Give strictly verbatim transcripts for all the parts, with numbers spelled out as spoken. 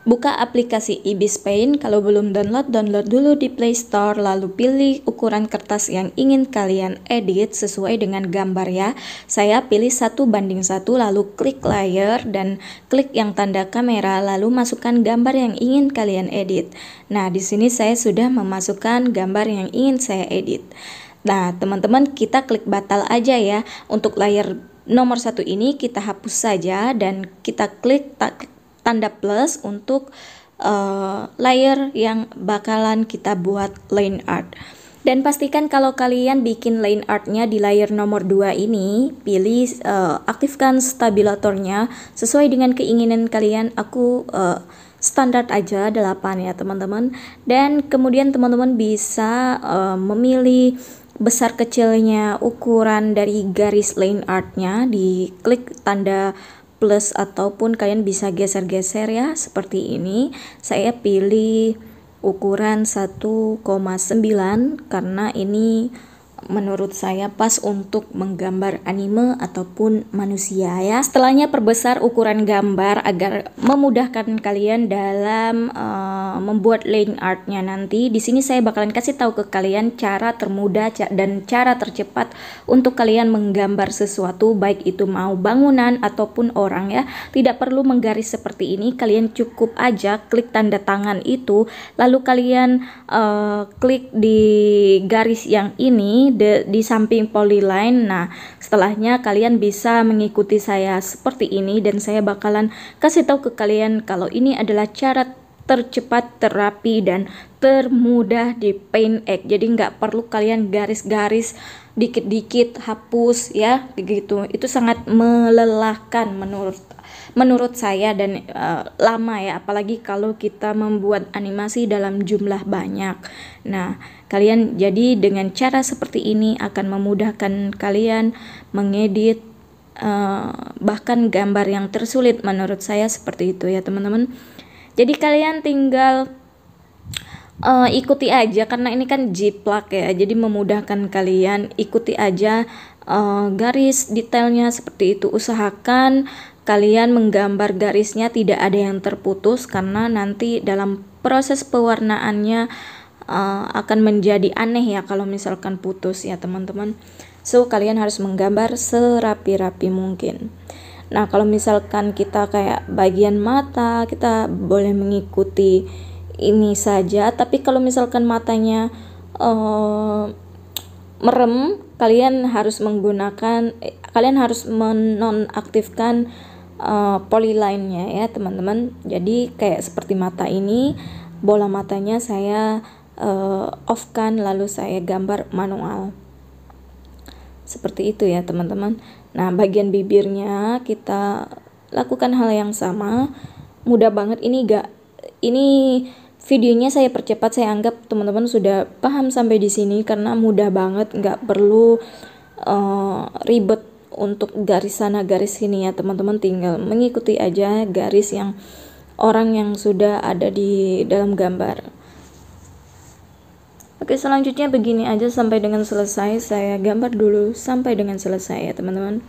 Buka aplikasi Ibis Paint, kalau belum download, download dulu di Play Store, lalu pilih ukuran kertas yang ingin kalian edit sesuai dengan gambar ya. Saya pilih satu banding satu, lalu klik layer dan klik yang tanda kamera, lalu masukkan gambar yang ingin kalian edit. Nah, di sini saya sudah memasukkan gambar yang ingin saya edit. Nah, teman-teman, kita klik batal aja ya. Untuk layer nomor satu ini kita hapus saja dan kita klik tak tanda plus untuk uh, layer yang bakalan kita buat line art. Dan pastikan kalau kalian bikin line artnya di layer nomor dua ini, pilih uh, aktifkan stabilatornya sesuai dengan keinginan kalian. Aku uh, standar aja delapan ya teman-teman. Dan kemudian teman-teman bisa uh, memilih besar kecilnya ukuran dari garis line artnya, diklik tanda plus ataupun kalian bisa geser-geser ya seperti ini. Saya pilih ukuran satu koma sembilan karena ini menurut saya pas untuk menggambar anime ataupun manusia ya. Setelahnya perbesar ukuran gambar agar memudahkan kalian dalam uh, membuat line artnya nanti. Di sini saya bakalan kasih tahu ke kalian cara termudah dan cara tercepat untuk kalian menggambar sesuatu, baik itu mau bangunan ataupun orang ya. Tidak perlu menggaris seperti ini, kalian cukup aja klik tanda tangan itu, lalu kalian uh, klik di garis yang ini De, di samping polyline. Nah, setelahnya kalian bisa mengikuti saya seperti ini dan saya bakalan kasih tahu ke kalian kalau ini adalah cara tercepat, terapi dan termudah di Paint X. Jadi nggak perlu kalian garis-garis dikit-dikit hapus ya, gitu. Itu sangat melelahkan menurut menurut saya dan uh, lama ya, apalagi kalau kita membuat animasi dalam jumlah banyak. Nah, kalian jadi dengan cara seperti ini akan memudahkan kalian mengedit uh, bahkan gambar yang tersulit menurut saya seperti itu ya teman-teman. Jadi kalian tinggal uh, ikuti aja karena ini kan jiplak ya, jadi memudahkan kalian. Ikuti aja uh, garis detailnya seperti itu. Usahakan kalian menggambar garisnya tidak ada yang terputus karena nanti dalam proses pewarnaannya uh, akan menjadi aneh ya kalau misalkan putus ya teman-teman. So kalian harus menggambar serapi-rapi mungkin. Nah, kalau misalkan kita kayak bagian mata, kita boleh mengikuti ini saja, tapi kalau misalkan matanya uh, merem, kalian harus menggunakan eh, kalian harus menonaktifkan Uh, polyline-nya ya teman-teman. Jadi kayak seperti mata ini, bola matanya saya uh, off kan, lalu saya gambar manual seperti itu ya teman-teman. Nah, bagian bibirnya kita lakukan hal yang sama, mudah banget. Ini gak ini videonya saya percepat, saya anggap teman-teman sudah paham sampai di sini karena mudah banget, nggak perlu uh, ribet untuk garis sana garis sini ya teman-teman. Tinggal mengikuti aja garis yang orang yang sudah ada di dalam gambar. Oke, selanjutnya begini aja sampai dengan selesai. Saya gambar dulu sampai dengan selesai ya teman-teman.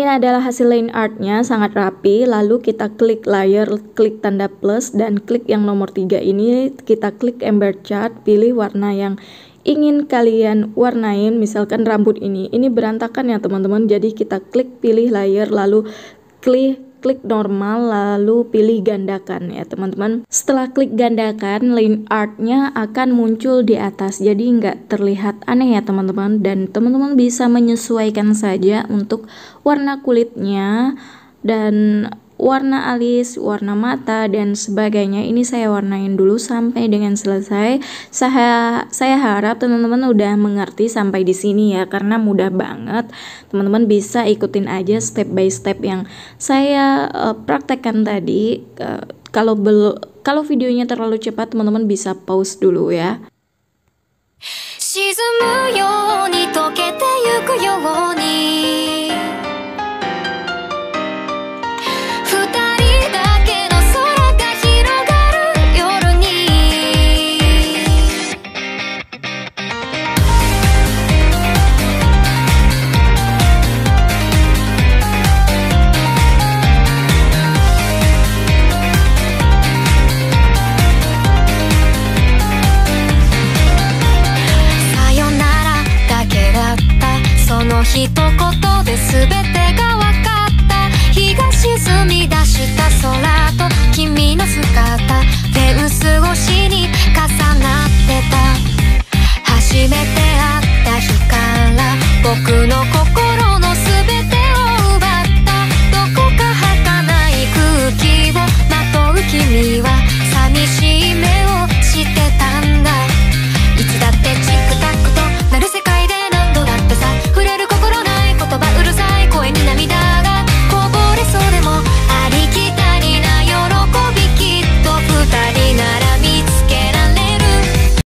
Ini adalah hasil line artnya, sangat rapi. Lalu kita klik layer, klik tanda plus, dan klik yang nomor tiga ini. Kita klik ember chart, pilih warna yang ingin kalian warnain. Misalkan rambut ini, ini berantakan ya teman-teman. Jadi kita klik pilih layer, lalu klik klik normal, lalu pilih gandakan ya teman-teman. Setelah klik gandakan, line artnya akan muncul di atas, jadi nggak terlihat aneh ya teman-teman. Dan teman-teman bisa menyesuaikan saja untuk warna kulitnya dan warna alis, warna mata, dan sebagainya. Ini saya warnain dulu sampai dengan selesai. Saya saya harap teman-teman udah mengerti sampai di sini ya, karena mudah banget. Teman-teman bisa ikutin aja step by step yang saya uh, praktekkan tadi. Uh, kalau belum kalau videonya terlalu cepat, teman-teman bisa pause dulu ya. 沈むように溶けてゆくように